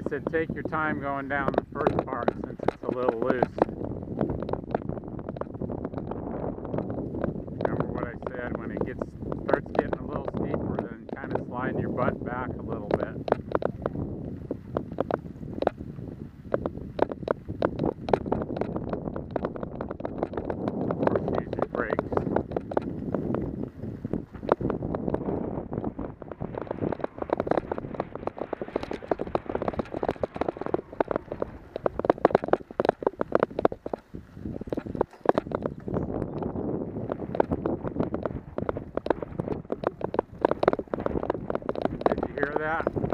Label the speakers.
Speaker 1: said take your time going down the first part since it's a little loose. Remember what I said, when it starts getting a little steeper, then kind of slide your butt back a little bit. Or use your brakes. Did you hear that?